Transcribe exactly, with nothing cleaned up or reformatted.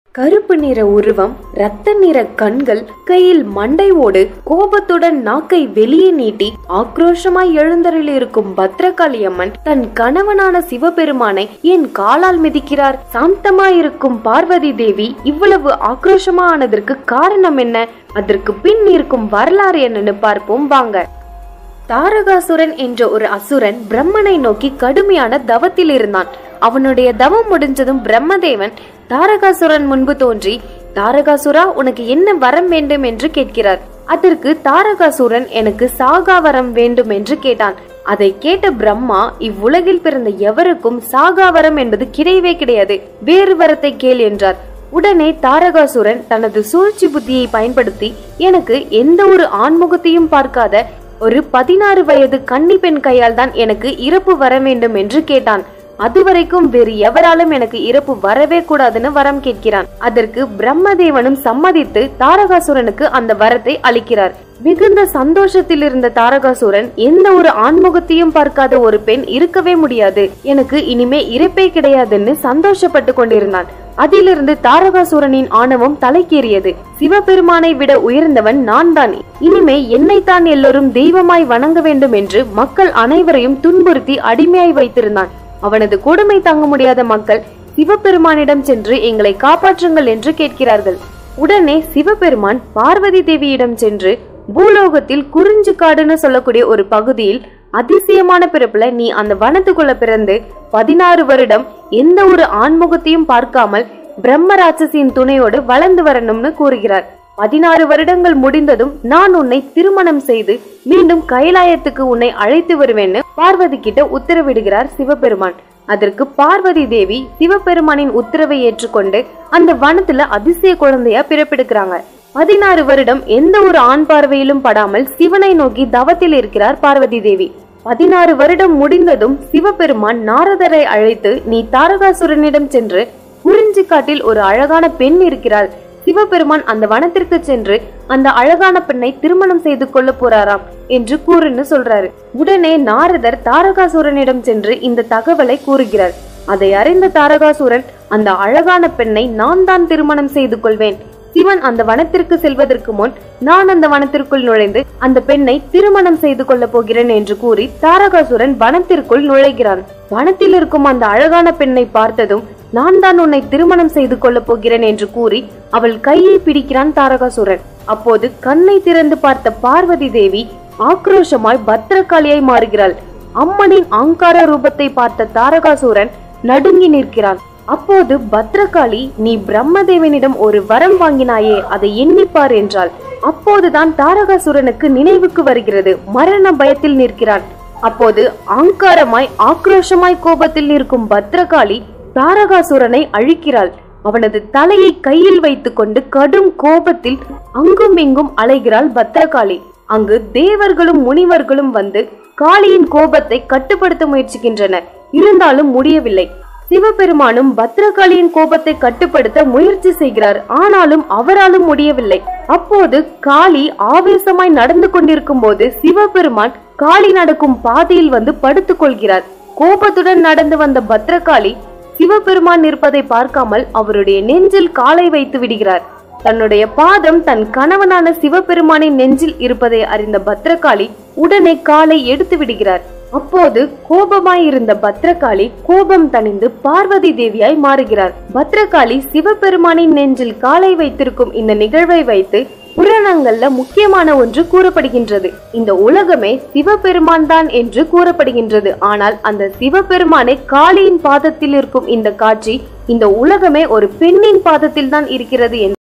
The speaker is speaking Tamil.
கருப்பு நிற உருவம், இரத்த நிற கண்கள், கையில் மண்டை ஓடு, கோபத்துடன் நாக்கை வெளியே நீட்டி ஆக்ரோஷமாய் எழுந்தருளிருக்கும் பத்ரகாளி அம்மன் தன் கணவனான சிவபெருமானை என் காலால் மிதிக்கிறார். சாந்தமாயிருக்கும் பார்வதி தேவி இவ்வளவு ஆக்ரோஷமா ஆனதற்கு காரணம் என்ன? அதற்கு பின் இருக்கும் வரலாறு என்னன்னு பார்ப்போம் வாங்க. தாரகாசுரன் என்ற ஒரு அசுரன் பிரம்மனை நோக்கி கடுமையான தவத்தில் இருந்தான். அவனுடைய தவம் முடிஞ்சதும் பிரம்மதேவன் தாரகாசுரன் முன்பு தோன்றி, தாரகாசுரா, உனக்கு என்ன வரம் வேண்டும் என்று கேட்கிறார். அதற்கு தாரகாசுரன், எனக்கு சாகா வரம் வேண்டும் என்று கேட்டான். அதை கேட்ட பிரம்மா, இவ்வுலகில் பிறந்த எவருக்கும் சாகா வரம் என்பது கிடையவே கிடையாது, வேறு வரத்தை கேள் என்றார். உடனே தாரகாசுரன் தனது சூழ்ச்சி புத்தியை பயன்படுத்தி, எனக்கு எந்த ஒரு ஆண்முகத்தையும் பார்க்காத ஒரு பதினாறு வயது கன்னி பெண் கையால் தான் எனக்கு இறப்பு வர வேண்டும் என்று கேட்டான். அதுவரைக்கும் வேறு எவராலும் எனக்கு இறப்பு வரவே கூடாதுன்னு வரம் கேட்கிறான். அதற்கு பிரம்மதேவனும் சம்மதித்து தாரகாசுரனுக்கு அந்த வரத்தை அளிக்கிறார். மிகுந்த சந்தோஷத்தில் இருந்த தாரகாசுரன், எந்த ஒரு ஆண்முகத்தையும் பார்க்காத ஒரு பெண் இருக்கவே முடியாது, எனக்கு இனிமே இறப்பே கிடையாதுன்னு சந்தோஷப்பட்டு கொண்டிருந்தான். அதிலிருந்து தாரகாசுரனின் ஆணவம் தலைக்கேறியது. சிவபெருமானை விட உயர்ந்தவன் நான் தான், இனிமே என்னைத்தான் எல்லோரும் தெய்வமாய் வணங்க வேண்டும் என்று மக்கள் அனைவரையும் துன்புறுத்தி அடிமையாய் வைத்திருந்தான். அவனது கொடுமை தாங்க முடியாத மக்கள் சிவபெருமானிடம் சென்று எங்களை காப்பாற்றுங்கள் என்று கேட்கிறார்கள். உடனே சிவபெருமான் பார்வதி தேவியிடம் சென்று, பூலோகத்தில் குறிஞ்சி காடுன்னு சொல்லக்கூடிய ஒரு பகுதியில் அதிசயமான பிறப்புல நீ அந்த வனத்துக்குள்ள பிறந்து பதினாறு வருடம் எந்த ஒரு ஆண்முகத்தையும் பார்க்காமல் பிரம்ம ராட்சசியின் துணையோடு வளர்ந்து வரணும்னு கூறுகிறார். பதினாறு வருடங்கள் முடிந்ததும் நான் உன்னை திருமணம் செய்து மீண்டும் கைலாயத்துக்கு உன்னை அழைத்து வருவேன்னு பார்வதி கிட்ட உத்தரவிடுகிறார் சிவபெருமான். அதற்கு பார்வதி தேவி சிவபெருமானின் உத்தரவை ஏற்றுக்கொண்டு அந்த வனத்துல அதிசய குழந்தையா பிறப்பெடுக்கிறாங்க. பதினாறு வருடம் எந்த ஒரு ஆண் பார்வையிலும் படாமல் சிவனை நோக்கி தவத்தில் இருக்கிறார் பார்வதி தேவி. பதினாறு வருடம் முடிந்ததும் சிவபெருமான் நாரதரை அழைத்து, நீ தாரகாசுரனிடம் சென்று, குறிஞ்சி காட்டில் ஒரு அழகான பெண் இருக்கிறாள், சிவபெருமான் அந்த வனத்திற்கு சென்று அந்த அழகான பெண்ணை திருமணம் செய்து கொள்ள போறாராம் என்று கூறுன்னு சொல்றாரு. உடனே நாரதர் தாரகாசுரனிடம் சென்று இந்த தகவலை கூறுகிறார். அதை அறிந்த தாரகாசுரன், அந்த அழகான பெண்ணை நான் தான் திருமணம் செய்து கொள்வேன், சிவன் அந்த வனத்திற்கு செல்வதற்கு முன் நான் அந்த வனத்திற்குள் நுழைந்து அந்த பெண்ணை திருமணம் செய்து கொள்ள போகிறேன் என்று கூறி தாரகாசுரன் வனத்திற்குள் நுழைகிறான். வனத்தில் இருக்கும் அந்த அழகான பெண்ணை பார்த்ததும், நான் தான் உன்னை திருமணம் செய்து கொள்ள போகிறேன் என்று கூறி அவள் கையை பிடிக்கிறான் தாரகாசுரன். அப்போது கண்ணை திறந்து பார்த்த பார்வதி தேவி ஆக்ரோஷமாய் பத்ரகாளியாய் மாறுகிறாள். அம்மனின் ஆங்கார ரூபத்தை பார்த்த தாரகாசுரன் நடுங்கி நிற்கிறான். அப்போது பத்ரகாளி, நீ பிரம்மதேவனிடம் ஒரு வரம் வாங்கினாயே, அதை எண்ணிப்பார் என்றாள். அப்போதுதான் தாரகாசுரனுக்கு நினைவுக்கு வருகிறது. மரண பயத்தில் நிற்கிறான். அப்போது ஆங்காரமாய் ஆக்ரோஷமாய் கோபத்தில் நிற்கும் பத்ரகாளி தாரகாசுரனை அழிக்கிறாள். அவனது தலையை கையில் வைத்துக் கொண்டு கடும் கோபத்தில் அங்கும் இங்கும் அலைகிறாள் பத்ரகாளி. அங்கு தேவர்களும் முனிவர்களும் வந்து காளியின் கோபத்தை கட்டுப்படுத்த முயற்சிக்கின்றனர். இருந்தாலும் முடியவில்லை. சிவபெருமானும் பத்ரகாளியின் கோபத்தை கட்டுப்படுத்த முயற்சி செய்கிறார். ஆனாலும் அவராலும் முடியவில்லை. அப்போது காளி ஆவேசமாய் நடந்து கொண்டிருக்கும் போது சிவபெருமான் காளி நடக்கும் பாதையில் வந்து படுத்துக் கொள்கிறார். கோபத்துடன் நடந்து வந்த பத்ரகாளி சிவபெருமான் இருப்பதை பார்க்காமல் அவருடைய நெஞ்சில் காலை வைத்து விடுகிறார். தன்னுடைய பாதம் தன் கணவனான சிவபெருமானின் நெஞ்சில் இருப்பதை அறிந்த பத்ரகாளி உடனே காலை எடுத்து விடுகிறார். அப்போது கோபமாயிருந்த பத்ரகாளி கோபம் தணிந்து பார்வதி தேவியாய் மாறுகிறார். பத்ரகாளி சிவபெருமானின் நெஞ்சில் காலை வைத்திருக்கும் இந்த நிகழ்வை வைத்து புராணங்கள்ல முக்கியமான ஒன்று கூறப்படுகின்றது. இந்த உலகமே சிவபெருமான் தான் என்று கூறப்படுகின்றது. ஆனால் அந்த சிவபெருமானை காளியின் பாதத்தில் இருக்கும் இந்த காட்சி, இந்த உலகமே ஒரு பெண்ணின் பாதத்தில் தான் இருக்கிறது என்று